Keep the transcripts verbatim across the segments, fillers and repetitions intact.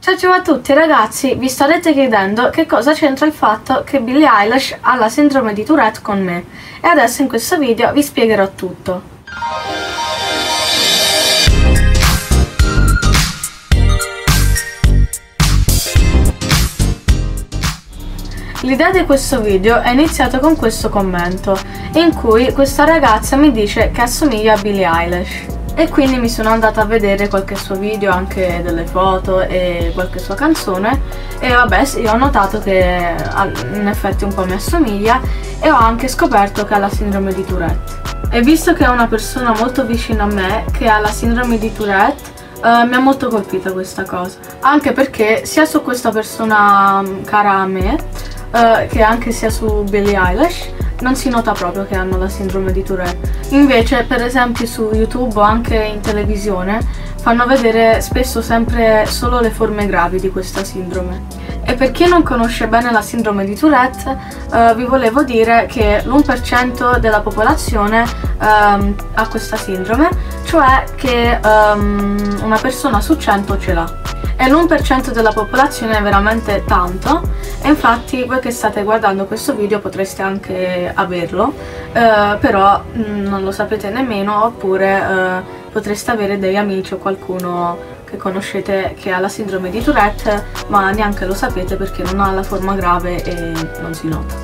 Ciao ciao a tutti ragazzi, vi starete chiedendo che cosa c'entra il fatto che Billie Eilish ha la sindrome di Tourette con me e adesso in questo video vi spiegherò tutto. L'idea di questo video è iniziata con questo commento in cui questa ragazza mi dice che assomiglia a Billie Eilish. E quindi mi sono andata a vedere qualche suo video, anche delle foto e qualche sua canzone, e vabbè io ho notato che in effetti un po' mi assomiglia e ho anche scoperto che ha la sindrome di Tourette. E visto che è una persona molto vicina a me che ha la sindrome di Tourette, eh, mi ha molto colpita questa cosa, anche perché sia su questa persona cara a me eh, che anche sia su Billie Eilish non si nota proprio che hanno la sindrome di Tourette. Invece per esempio su YouTube o anche in televisione fanno vedere spesso sempre solo le forme gravi di questa sindrome. E per chi non conosce bene la sindrome di Tourette eh, vi volevo dire che l'uno per cento della popolazione ehm, ha questa sindrome, cioè che ehm, una persona su cento ce l'ha. E l'uno per cento della popolazione è veramente tanto, e infatti voi che state guardando questo video potreste anche averlo, eh, però mh, non lo sapete nemmeno, oppure eh, potreste avere degli amici o qualcuno che conoscete che ha la sindrome di Tourette ma neanche lo sapete perché non ha la forma grave e non si nota.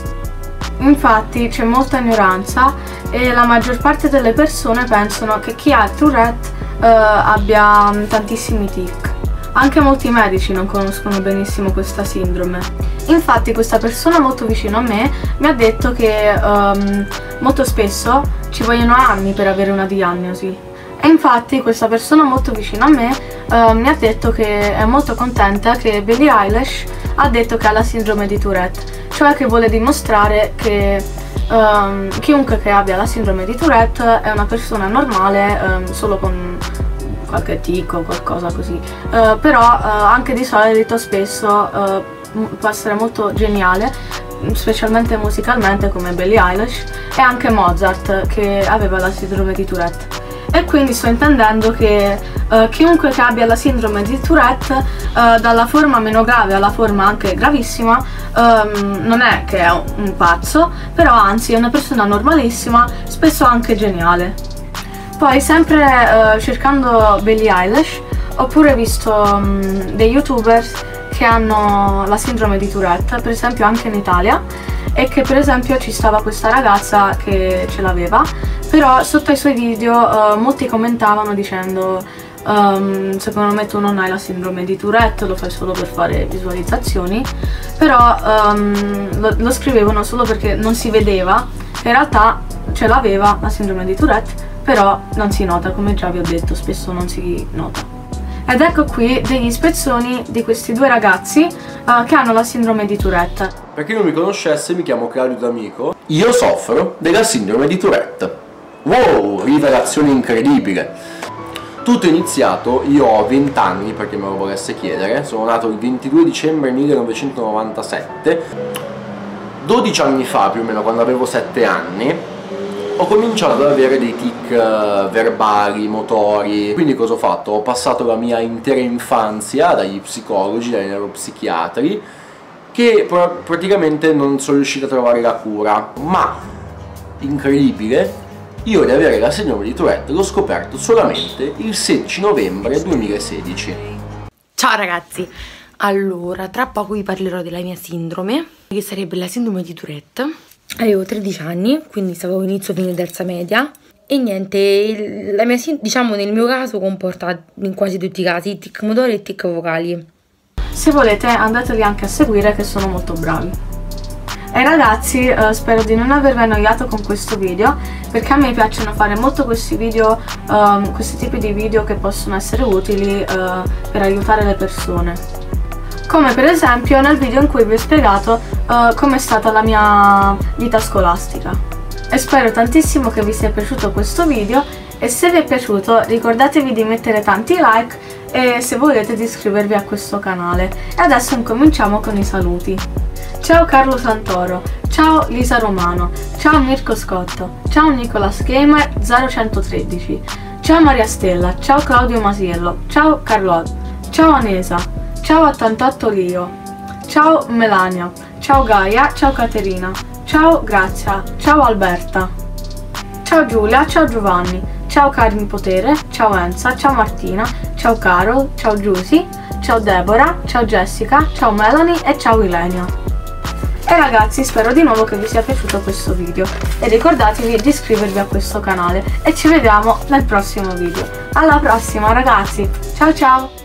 Infatti c'è molta ignoranza e la maggior parte delle persone pensano che chi ha Tourette eh, abbia tantissimi tic. Anche molti medici non conoscono benissimo questa sindrome. Infatti questa persona molto vicino a me mi ha detto che um, molto spesso ci vogliono anni per avere una diagnosi. E infatti questa persona molto vicino a me uh, mi ha detto che è molto contenta che Billie Eilish ha detto che ha la sindrome di Tourette, cioè che vuole dimostrare che um, chiunque che abbia la sindrome di Tourette è una persona normale, um, solo con qualche tic o qualcosa così, uh, però uh, anche di solito spesso uh, può essere molto geniale, specialmente musicalmente, come Billie Eilish e anche Mozart che aveva la sindrome di Tourette. E quindi sto intendendo che uh, chiunque che abbia la sindrome di Tourette, uh, dalla forma meno grave alla forma anche gravissima, um, non è che è un pazzo, però anzi è una persona normalissima, spesso anche geniale. Poi sempre uh, cercando Billie Eilish ho pure visto um, dei youtubers che hanno la sindrome di Tourette, per esempio anche in Italia, e che per esempio ci stava questa ragazza che ce l'aveva, però sotto ai suoi video uh, molti commentavano dicendo um, secondo me tu non hai la sindrome di Tourette, lo fai solo per fare visualizzazioni, però um, lo, lo scrivevano solo perché non si vedeva, in realtà ce l'aveva la sindrome di Tourette, però non si nota, come già vi ho detto, spesso non si nota. Ed ecco qui degli spezzoni di questi due ragazzi uh, che hanno la sindrome di Tourette. Per chi non mi conoscesse, mi chiamo Claudio D'Amico. Io soffro della sindrome di Tourette. Wow, rivelazione incredibile! Tutto è iniziato, io ho venti anni, perché me lo volesse chiedere, sono nato il ventidue dicembre millenovecentonovantasette. dodici anni fa, più o meno, quando avevo sette anni, ho cominciato ad avere dei tic uh, verbali, motori. Quindi cosa ho fatto? Ho passato la mia intera infanzia dagli psicologi, dai neuropsichiatri, che pr praticamente non sono riuscito a trovare la cura. Ma, incredibile, io di avere la sindrome di Tourette l'ho scoperto solamente il sedici novembre duemilasedici. Ciao ragazzi! Allora, tra poco vi parlerò della mia sindrome, che sarebbe la sindrome di Tourette. Avevo tredici anni, quindi stavo inizio fine terza media, e niente, il, la mia, diciamo nel mio caso comporta in quasi tutti i casi tic motori e tic vocali. Se volete andateli anche a seguire che sono molto bravi. E ragazzi, eh, spero di non avervi annoiato con questo video, perché a me piacciono fare molto questi video, um, questi tipi di video che possono essere utili uh, per aiutare le persone. Come per esempio nel video in cui vi ho spiegato uh, com'è stata la mia vita scolastica. E spero tantissimo che vi sia piaciuto questo video, e se vi è piaciuto ricordatevi di mettere tanti like e se volete di iscrivervi a questo canale. E adesso incominciamo con i saluti. Ciao Carlo Santoro, ciao Lisa Romano, ciao Mirko Scotto, ciao Nicolas Gamer zero centotredici, ciao Maria Stella, ciao Claudio Masiello, ciao Carlotte, ciao Anesa, ciao ottantotto Lio, ciao Melania, ciao Gaia, ciao Caterina, ciao Grazia, ciao Alberta, ciao Giulia, ciao Giovanni, ciao Karin Potere, ciao Enza, ciao Martina, ciao Carol, ciao Giusy, ciao Deborah, ciao Jessica, ciao Melanie e ciao Ilenia. E ragazzi, spero di nuovo che vi sia piaciuto questo video e ricordatevi di iscrivervi a questo canale e ci vediamo nel prossimo video. Alla prossima ragazzi, ciao ciao!